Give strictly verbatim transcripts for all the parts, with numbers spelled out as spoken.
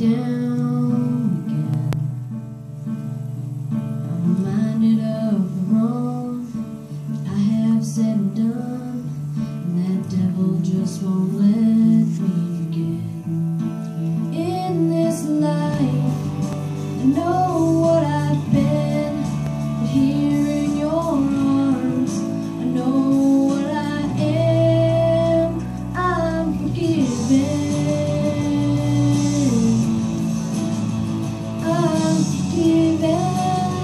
down again. I'm reminded of the wrong I have said and done, and that devil just won't let me forget. In this life, I know what I've been, but here in your arms, I know what I am. I'm forgiven. I'm forgiven.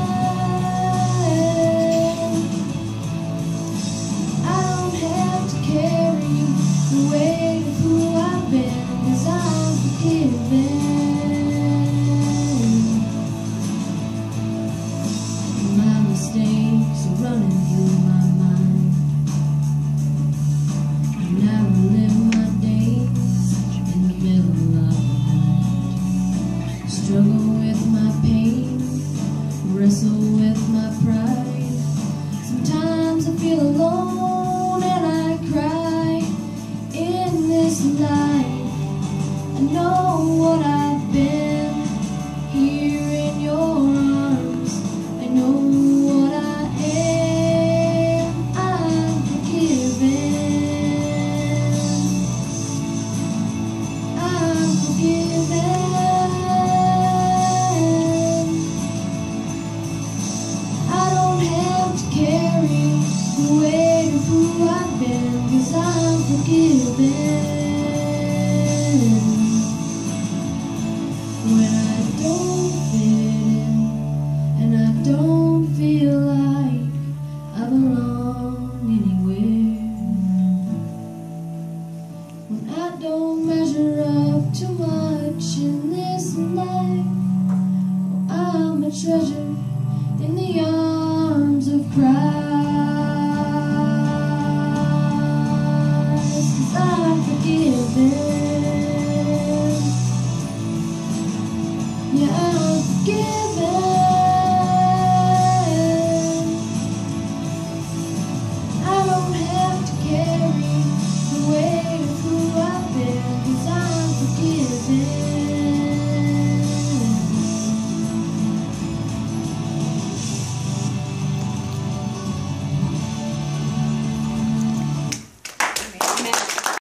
I don't have to carry the weight of who I've been, 'cause I'm forgiven. My mistakes are running through my mind, and I relive my days in the middle of the night. Struggle with my pain, wrestle with my pride. Sometimes I feel alone and I cry. In this life, I know what I've been. Here in your arms, I know what I am. I'm forgiven. I'm forgiven. I don't have to carry the weight of who I've been, 'cause I'm forgiven. When I don't fit in and I don't feel like I belong anywhere, when I don't measure up too much in this life, oh, I'm a treasure in the arms of Christ.